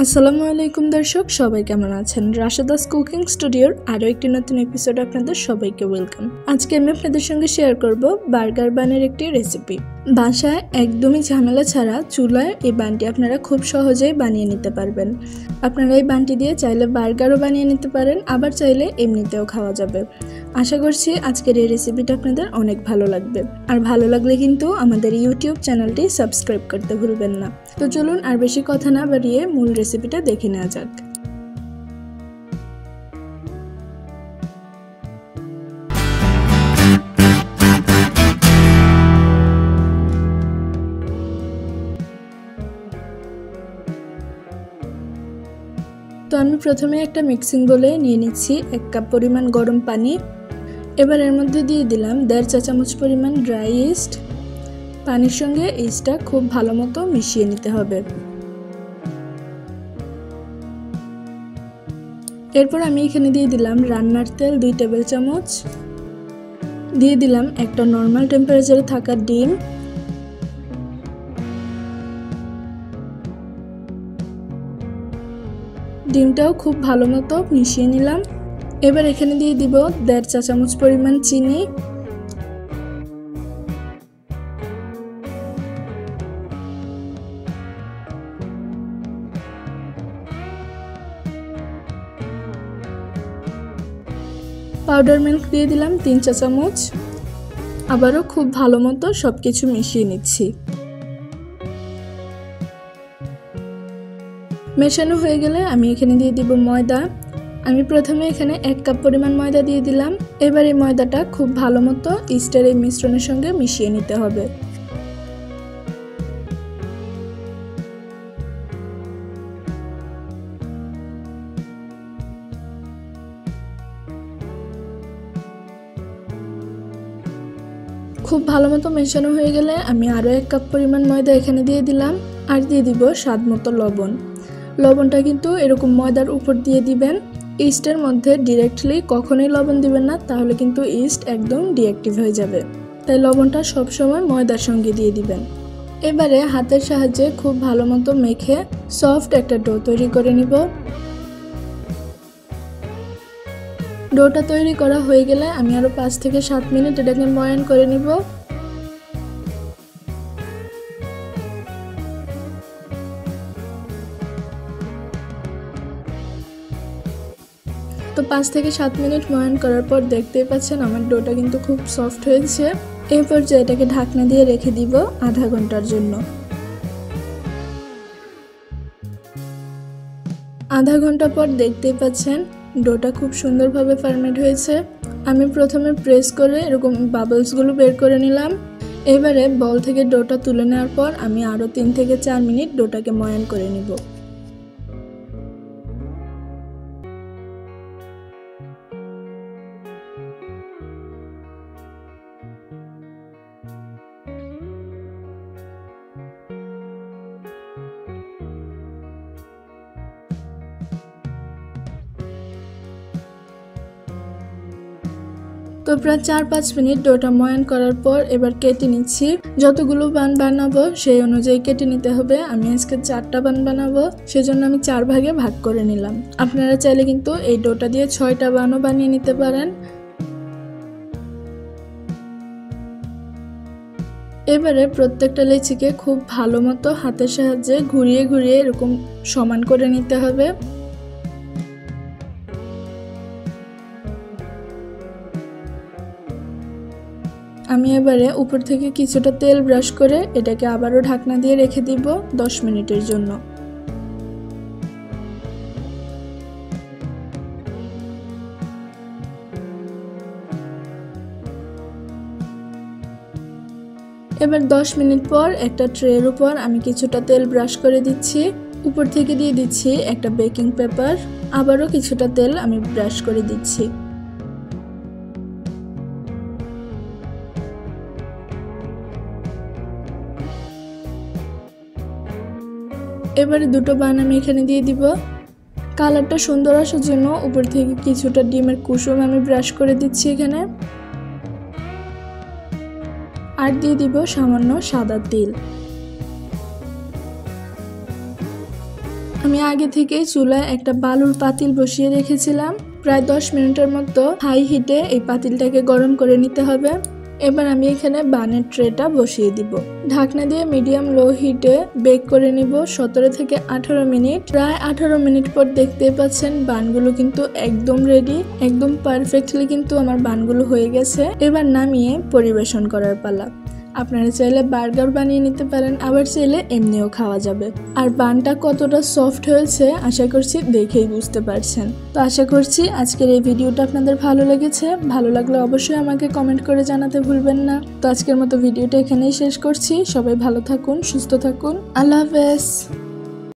আসসালামু আলাইকুম দর্শক, সবাই কেমন আছেন? রাশেদাস কুকিং স্টুডিওর আরও একটি নতুন এপিসোড আপনাদের সবাইকে ওয়েলকাম। আজকে আমি আপনাদের সঙ্গে শেয়ার করব বার্গার বানের একটি রেসিপি। বাসায় একদমই ঝামেলা ছাড়া চুলায় এই বানটি আপনারা খুব সহজেই বানিয়ে নিতে পারবেন। আপনারা এই বানটি দিয়ে চাইলে বার্গারও বানিয়ে নিতে পারেন, আবার চাইলে এমনিতেও খাওয়া যাবে। আশা করছি আজকের এই রেসিপিটা আপনাদের অনেক ভালো লাগবে। আর ভালো লাগলে কিন্তু আমাদের ইউটিউব চ্যানেলটি সাবস্ক্রাইব করতে ভুলবেন না। তো চলুন আর বেশি কথা না বাড়িয়ে মূল রেসিপিটা দেখে নেওয়া যাক। তো আমি প্রথমে একটা মিক্সিং বোলে নিয়ে নিচ্ছি 1 কাপ পরিমাণ গরম পানি। এবার এর মধ্যে দিয়ে দিলাম 1.5 চা চামচ পরিমাণ ড্রাই ইস্ট। পানির সঙ্গে ইস্টটা খুব ভালো মতো মিশিয়ে নিতে হবে। এরপর আমি এখানে দিয়ে দিলাম রান্নার তেল 2 টেবিল চামচ, দিয়ে দিলাম একটা নর্মাল টেম্পারেচারে থাকা ডিম, ডিমটাও খুব ভালো মতো মিশিয়ে নিলাম। এবার এখানে দিয়ে দিব 1.5 চা চামচ পরিমাণ চিনি, পাউডার মিল্ক দিয়ে দিলাম 3 চা চামচ। আবারও খুব ভালো মতো সবকিছু মিশিয়ে নিচ্ছি। মেশানো হয়ে গেলে আমি এখানে দিয়ে দিব ময়দা। আমি প্রথমে এখানে 1 কাপ পরিমাণ ময়দা দিয়ে দিলাম। এবার এই ময়দাটা খুব ভালো মতো ইস্টের এই মিশ্রণের সঙ্গে মিশিয়ে নিতে হবে। খুব ভালো মতো মেশানো হয়ে গেলে আমি আরও 1 কাপ পরিমাণ ময়দা এখানে দিয়ে দিলাম, আর দিয়ে দিব স্বাদ মতো লবণ। লবণটা কিন্তু এরকম ময়দার উপর দিয়ে দিবেন, ইস্টের মধ্যে ডিরেক্টলি কখনোই লবণ দিবেন না, তাহলে কিন্তু ইস্ট একদম ডিঅ্যাক্টিভ হয়ে যাবে। তাই লবণটা সবসময় ময়দার সঙ্গে দিয়ে দিবেন। এবারে হাতের সাহায্যে খুব ভালো মতো মেখে সফট একটা ডো তৈরি করে নিব। ডোটা তৈরি করা হয়ে গেলে আমি আরও 5 থেকে 7 মিনিট এটাকে ময়ান করে নিব। তো 5 থেকে 7 মিনিট ময়ান করার পর দেখতেই পাচ্ছেন আমার ডোটা কিন্তু খুব সফট হয়েছে। এই পর্যায়ে এটাকে ঢাকনা দিয়ে রেখে দিব আধা ঘন্টার জন্য। আধা ঘন্টা পর দেখতেই পাচ্ছেন ডোটা খুব সুন্দরভাবে ফার্মেন্ট হয়েছে। আমি প্রথমে প্রেস করে এরকম বাবলসগুলো বের করে নিলাম। এবারে বল থেকে ডোটা তুলে নেওয়ার পর আমি আরও 3 থেকে 4 মিনিট ডোটাকে ময়ান করে নিব। তো প্রায় 4-5 মিনিট ডোটা ময়ান করার পর এবার কেটে নিচ্ছি। যতগুলো বান বানাবো সেই অনুযায়ী কেটে নিতে হবে। আমি আজকে 4টা বান বানাবো, সেজন্য আমি 4 ভাগে ভাগ করে নিলাম। আপনারা চাইলে কিন্তু এই ডোটা দিয়ে 6টা বানও বানিয়ে নিতে পারেন। এবারে প্রত্যেকটা লেচিকে খুব ভালো মতো হাতের সাহায্যে ঘুরিয়ে ঘুরিয়ে এরকম সমান করে নিতে হবে। আমি এবারে উপর থেকে কিছুটা তেল ব্রাশ করে এটাকে আবারও ঢাকনা দিয়ে রেখে দিব 10 মিনিটের জন্য। এবার 10 মিনিট পর একটা ট্রের উপর আমি কিছুটা তেল ব্রাশ করে দিচ্ছি। উপর থেকে দিয়ে দিচ্ছি একটা বেকিং পেপার, আবারও কিছুটা তেল আমি ব্রাশ করে দিচ্ছি। এবারে দুটো বান আমি এখানে দিয়ে দিব। কালারটা সুন্দর আসার জন্য উপর থেকে কিছুটা ডিমের কুসুম আমি ব্রাশ করে দিচ্ছি এখানে, আর দিয়ে দিব সামান্য সাদা তিল। আমি আগে থেকে চুলায় একটা বালুর পাতিল বসিয়ে রেখেছিলাম। প্রায় 10 মিনিটের মতো হাই হিটে এই পাতিলটাকে গরম করে নিতে হবে। এবার আমি এখানে বানের ট্রেটা বসিয়ে দিব। ঢাকনা দিয়ে মিডিয়াম লো হিটে বেক করে নিব 17 থেকে 18 মিনিট। প্রায় 18 মিনিট পর দেখতেই পাচ্ছেন বানগুলো কিন্তু একদম রেডি, একদম পারফেক্টলি কিন্তু আমার বানগুলো হয়ে গেছে। এবার নামিয়ে পরিবেশন করার পালা। আপনারা চাইলে বার্গার বানিয়ে নিতে পারেন, আবার চাইলে এমনিও খাওয়া যাবে। আর বানটা কতটা সফট হয়েছে আশা করছি দেখেই বুঝতে পারছেন। তো আশা করছি আজকের এই ভিডিওটা আপনাদের ভালো লেগেছে। ভালো লাগলে অবশ্যই আমাকে কমেন্ট করে জানাতে ভুলবেন না। তো আজকের মতো ভিডিওটা এখানেই শেষ করছি। সবাই ভালো থাকুন, সুস্থ থাকুন। আল্লাহ হাফেজ।